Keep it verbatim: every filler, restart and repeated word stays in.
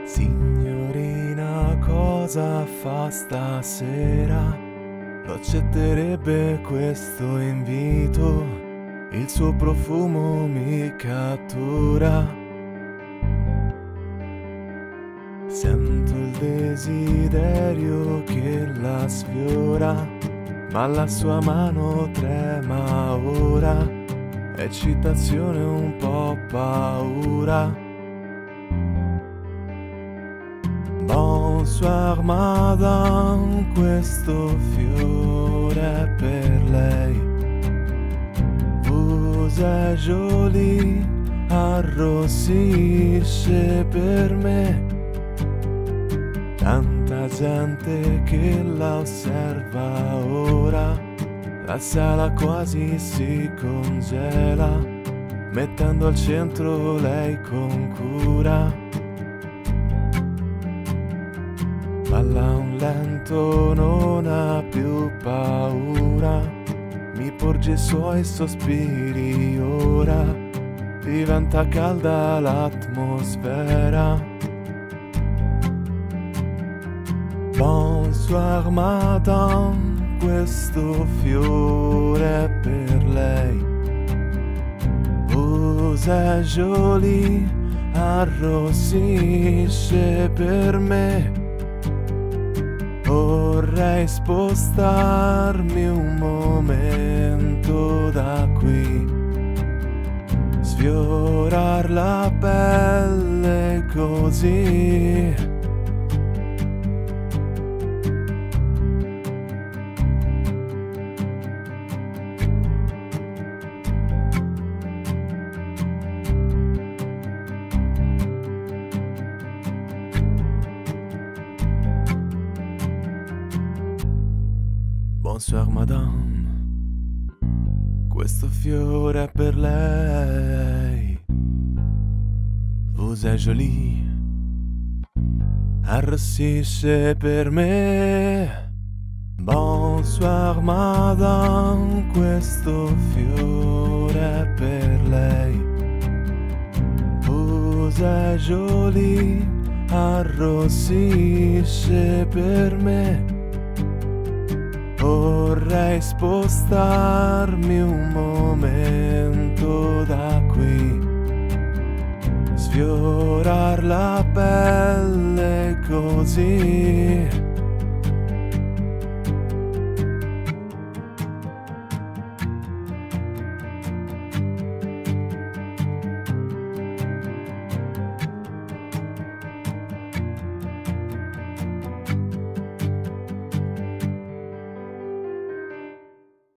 Signorina, cosa fa stasera? Lo accetterebbe questo invito? Il suo profumo mi cattura. Sento il desiderio che la sfiora, ma la sua mano trema ora. Eccitazione, un po' paura. Bonsoir madame, questo fiore è per lei. Vous êtes jolie, arrossisce per me. Tanta gente che la osserva ora, la sala quasi si congela, mettendo al centro lei con cura. Balla un lento, non ha più paura, mi porge i suoi sospiri ora, diventa calda l'atmosfera. Bonsoir madame, questo fiore è per lei. Vous êtes jolie, arrossisce per me. Vorrei spostarmi un momento da qui, sfiorar la pelle così. Bonsoir madame, questo fiore è per lei. Vous êtes jolie, arrossisce per me. Bonsoir madame, questo fiore è per lei. Vous êtes jolie, arrossisce per me. Vorrei spostarmi un momento da qui, sfiorar la pelle così.